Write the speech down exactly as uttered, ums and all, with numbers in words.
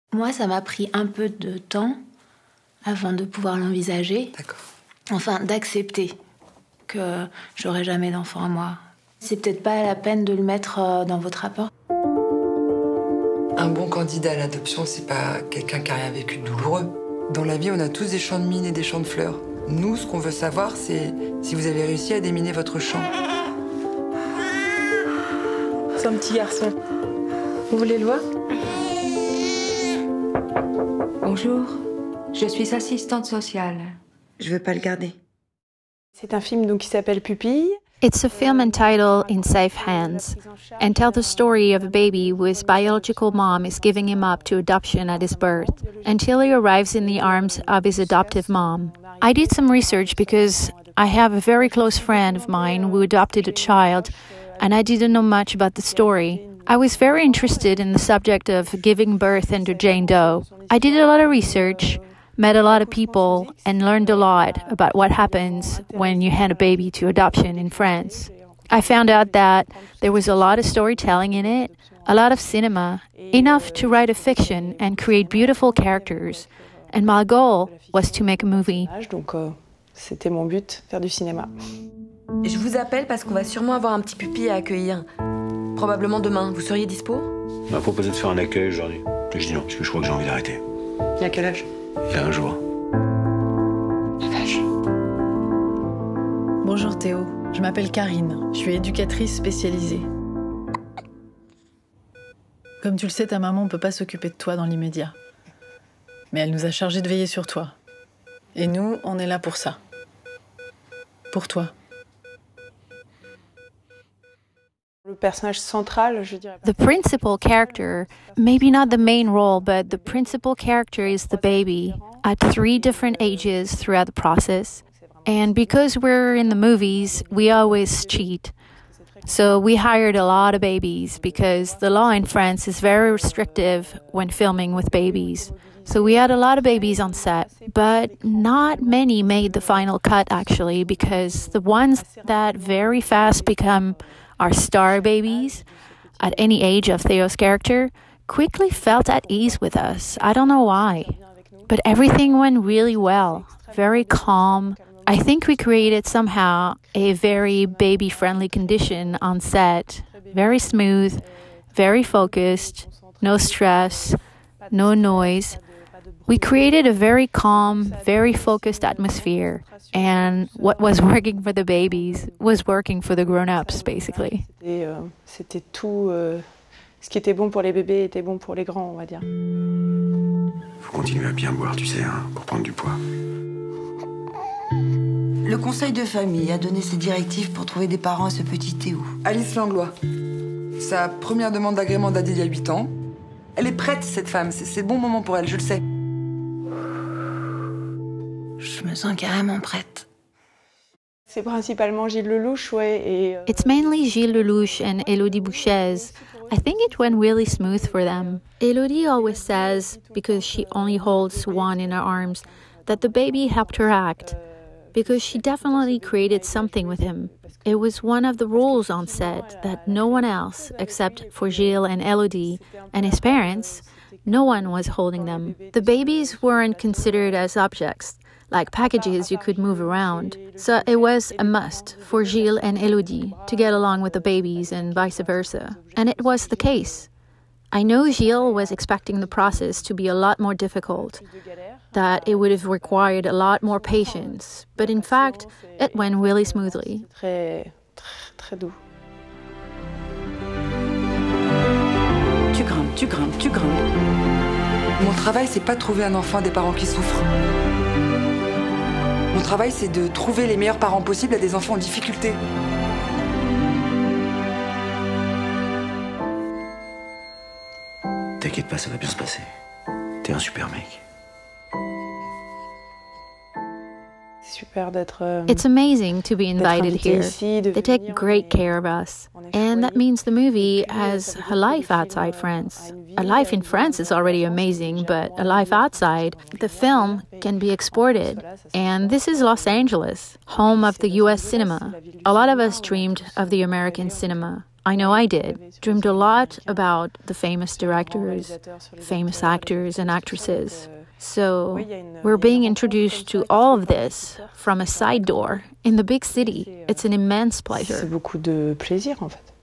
Moi, ça m'a pris un peu de temps avant de pouvoir l'envisager. D'accord. Enfin, d'accepter que j'aurai jamais d'enfant à moi. C'est peut-être pas la peine de le mettre dans votre rapport. Un bon candidat à l'adoption, c'est pas quelqu'un qui a rien vécu de douloureux. Dans la vie, on a tous des champs de mines et des champs de fleurs. Nous, ce qu'on veut savoir, c'est si vous avez réussi à déminer votre champ. C'est un petit garçon. Vous voulez le voir? Bonjour, je suis assistante sociale. Je veux pas le garder. C'est un film donc qui s'appelle Pupille. It's a film entitled In Safe Hands and tells the story of a baby whose biological mom is giving him up to adoption at his birth until he arrives in the arms of his adoptive mom. I did some research because I have a very close friend of mine who adopted a child and I didn't know much about the story. I was very interested in the subject of giving birth under Jane Doe. I did a lot of research, met a lot of people, and learned a lot about what happens when you hand a baby to adoption in France. I found out that there was a lot of storytelling in it, a lot of cinema, enough to write a fiction and create beautiful characters. And my goal was to make a movie. Donc, euh, c'était mon but, faire du cinéma. Je vous appelle parce qu'on va sûrement avoir un petit pupille à accueillir. Probablement demain. Vous seriez dispo? On m'a proposé de faire un accueil aujourd'hui. Je dis non, parce que je crois que j'ai envie d'arrêter. Il a quel âge? Il y a un jour. La vache. Bonjour Théo, je m'appelle Karine, je suis éducatrice spécialisée. Comme tu le sais, ta maman ne peut pas s'occuper de toi dans l'immédiat. Mais elle nous a chargés de veiller sur toi. Et nous, on est là pour ça. Pour toi. Le personnage central, je dirais. The principal character, maybe not the main role, but the principal character is the baby at three different ages throughout the process. And because we're in the movies, we always cheat. So we hired a lot of babies because the law in France is very restrictive when filming with babies. So we had a lot of babies on set, but not many made the final cut actually, because the ones that very fast become our star babies at any age of Theo's character quickly felt at ease with us. I don't know why, but everything went really well, very calm. I think we created somehow a very baby-friendly condition on set, very smooth, very focused, no stress, no noise. We created a very calm, very focused atmosphere, and what was working for the babies was working for the grown-ups, basically. Et, euh, c'était tout. Euh, ce qui était bon pour les bébés était bon pour les grands, on va dire. Faut continuer à bien boire, tu sais, hein, pour prendre du poids. Le conseil de famille a donné ses directives pour trouver des parents à ce petit Théo. Alice Langlois. Sa première demande d'agrément date d'il y a huit ans. Elle est prête, cette femme. C'est le bon moment pour elle, je le sais. Je me sens carrément prête. C'est principalement Gilles Lelouch, ouais. Et, euh... It's mainly Gilles Lelouch and Elodie Bouchez. I think it went really smooth for them. Elodie always says, because she only holds one in her arms, that the baby helped her act. Because she definitely created something with him. It was one of the rules on set that no one else, except for Gilles and Elodie and his parents, no one was holding them. The babies weren't considered as objects, like packages you could move around. So it was a must for Gilles and Elodie to get along with the babies and vice versa. And it was the case. I know Gilles was expecting the process to be a lot more difficult, that it would have required a lot more patience, but in fact, it went really smoothly. Très, très, très doux. Tu grimpes, tu grimpes, tu grimpes. Mon travail, c'est pas de trouver un enfant à des parents qui souffrent. Mon travail, c'est de trouver les meilleurs parents possibles à des enfants en difficulté. T'inquiète pas, ça va bien se passer. T'es un super mec. Super d'être. Euh, It's amazing to be invited here. Ici, They take great care of us. And that means the movie has a life outside France. A life in France is already amazing, but a life outside, the film can be exported. And this is Los Angeles, home of the U S cinema. A lot of us dreamed of the American cinema. I know I did, dreamed a lot about the famous directors, famous actors and actresses. So we're being introduced to all of this from a side door in the big city. It's an immense pleasure. C'est beaucoup de plaisir en fait.